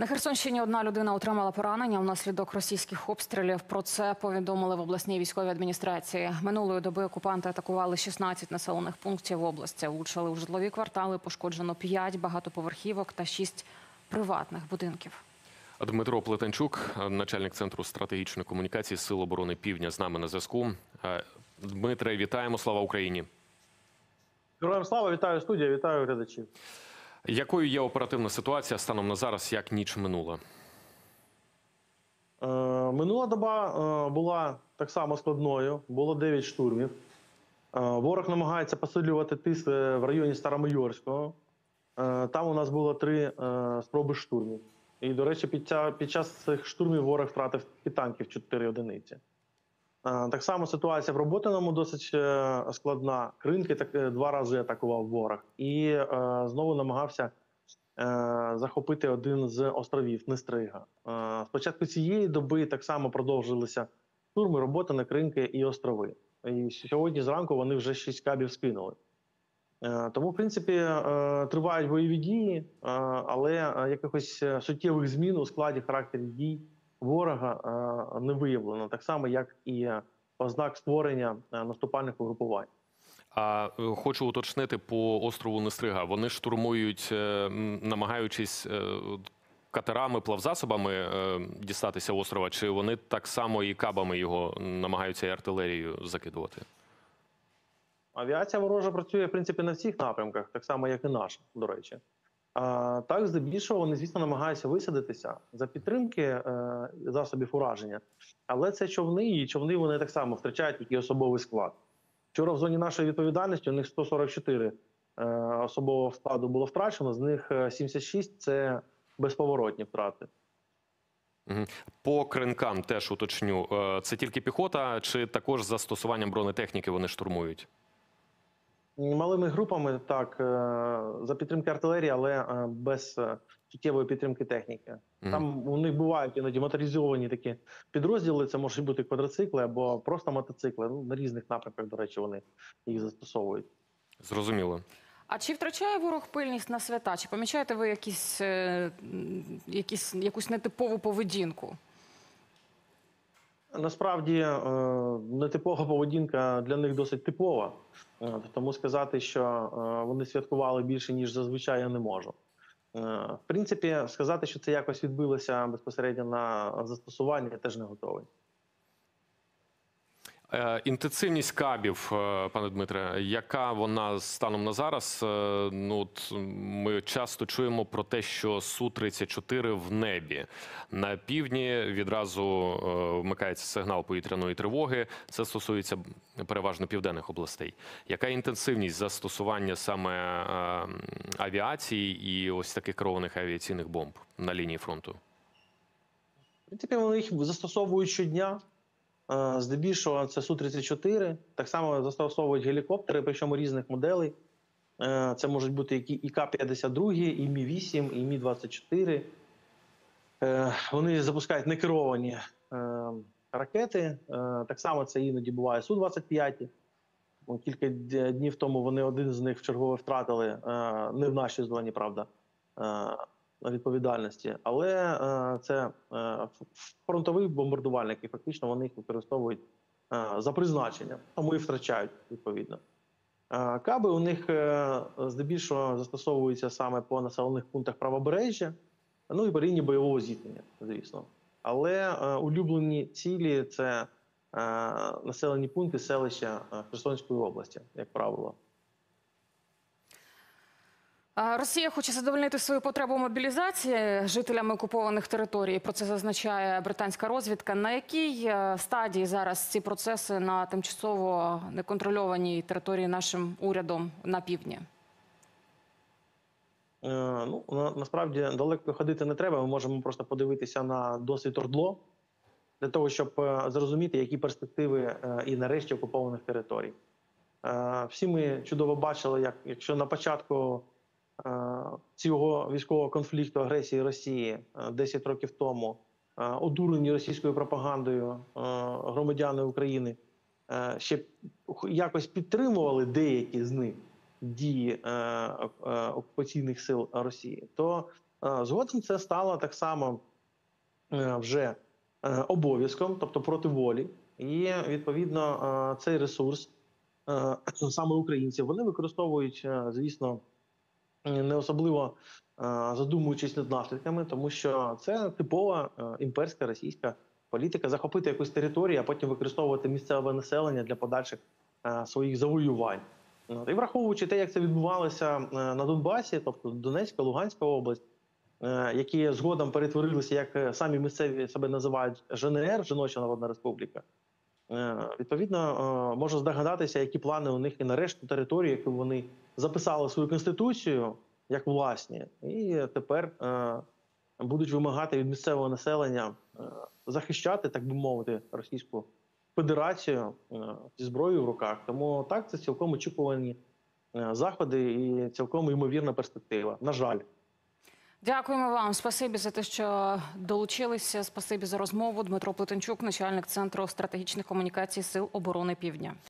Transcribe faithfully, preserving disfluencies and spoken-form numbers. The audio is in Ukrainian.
На Херсонщині одна людина отримала поранення внаслідок російських обстрілів. Про це повідомили в обласній військовій адміністрації. Минулої доби окупанти атакували шістнадцять населених пунктів області. Влучили у житлові квартали, пошкоджено п'ять багатоповерхівок та шість приватних будинків. Дмитро Плетенчук, начальник Центру стратегічної комунікації Сил оборони Півдня, з нами на зв'язку. Дмитре, вітаємо, слава Україні! Героям слава, вітаю студія, вітаю глядачів. Якою є оперативна ситуація станом на зараз, як ніч минула? Е, минула доба е, була так само складною, було дев'ять штурмів. Е, ворог намагається посилювати тиск в районі Старомайорського. Е, там у нас було три е, спроби штурмів. І, до речі, під, ця, під час цих штурмів ворог втратив і танків чотири одиниці. Е, так само ситуація в Роботиному досить е, складна. Кринки так, е, два рази атакував ворог. І е, знову намагався е, захопити один з островів Нестрига. Е, спочатку цієї доби так само продовжилися штурми, Роботине, Кринки і острови. І сьогодні зранку вони вже шість кабів скинули. Е, тому, в принципі, е, тривають бойові дії, е, але якихось суттєвих змін у складі характері дій ворога е, не виявлено, так само, як і ознак створення е, наступальних угрупувань. А хочу уточнити по острову Нестрига. Вони штурмують, е, намагаючись е, катерами, плавзасобами е, дістатися острова, чи вони так само і кабами його намагаються і артилерією закидувати? Авіація ворожа працює, в принципі, на всіх напрямках, так само, як і наша, до речі. А, так, здебільшого, вони, звісно, намагаються висадитися за підтримки е, засобів ураження. Але це човни, і човни вони так само втрачають такий особовий склад. Вчора в зоні нашої відповідальності у них сто сорок чотири е, особового складу було втрачено, з них сімдесят шість – це безповоротні втрати. По кринкам теж уточню. Це тільки піхота, чи також з застосуванням бронетехніки вони штурмують? Малими групами, так, за підтримки артилерії, але без суттєвої підтримки техніки. Mm. Там у них бувають іноді моторизовані такі підрозділи, це можуть бути квадроцикли або просто мотоцикли. Ну, на різних напрямках, до речі, вони їх застосовують. Зрозуміло. А чи втрачає ворог пильність на свята? Чи помічаєте ви якісь, якісь, якусь нетипову поведінку? Насправді, нетипова поведінка для них досить типова. Тому сказати, що вони святкували більше, ніж зазвичай, я не можу. В принципі, сказати, що це якось відбилося безпосередньо на застосування, я теж не готовий. Інтенсивність кабів, пане Дмитре, яка вона станом на зараз? Ну, от ми часто чуємо про те, що Су тридцять чотири в небі. На півдні відразу вмикається сигнал повітряної тривоги. Це стосується переважно південних областей. Яка інтенсивність застосування саме авіації і ось таких керованих авіаційних бомб на лінії фронту? В принципі, вони їх застосовують щодня. Здебільшого це Су тридцять чотири, так само застосовують гелікоптери, причому різних моделей. Це можуть бути і Ка п'ятдесят два, і Мі вісім, і Мі двадцять чотири. Вони запускають некеровані ракети, так само це іноді буває Су двадцять п'ять. Кілька днів тому вони один з них вчергове втратили, не в нашій зоні, правда, відповідальності, але е, це е, фронтовий бомбардувальник, і фактично вони їх використовують е, за призначенням, тому і втрачають відповідно. Е, каби у них е, здебільшого застосовуються саме по населених пунктах правобережжя, ну і по лінії бойового зіткнення, звісно. Але е, улюблені цілі – це е, населені пункти, селища Херсонської області, як правило. Росія хоче задовольнити свою потребу мобілізації жителями окупованих територій. Про це зазначає британська розвідка. На якій стадії зараз ці процеси на тимчасово неконтрольованій території нашим урядом на півдні? Е, ну, на, насправді далеко ходити не треба. Ми можемо просто подивитися на досвід ОРДЛО для того, щоб зрозуміти, які перспективи і нарешті окупованих територій. Е, всі ми чудово бачили, як якщо на початку цього військового конфлікту, агресії Росії десять років тому одурені російською пропагандою громадяни України ще якось підтримували деякі з них дії окупаційних сил Росії, то Е, Згодом це стало так само е, вже е, обов'язком, тобто проти волі. І відповідно е, цей ресурс е, саме українців вони використовують, е, звісно, не особливо е, задумуючись над наслідками, тому що це типова е, імперська російська політика захопити якусь територію, а потім використовувати місцеве населення для подальших е, своїх завоювань. От. І враховуючи те, як це відбувалося е, на Донбасі, тобто Донецька, Луганська область, е, які згодом перетворилися, як е, самі місцеві себе називають, ЖНР, Жіноча Народна Республіка, е, відповідно, е, можна здогадатися, які плани у них і на решту території, яку вони записали в свою конституцію як власні, і тепер е, будуть вимагати від місцевого населення е, захищати, так би мовити, Російську Федерацію е, зі зброєю в руках. Тому так, це цілком очікувані е, заходи і цілком ймовірна перспектива. На жаль. Дякуємо вам. Спасибі за те, що долучилися. Спасибі за розмову. Дмитро Плетенчук, начальник Центру стратегічних комунікацій Сил оборони Півдня.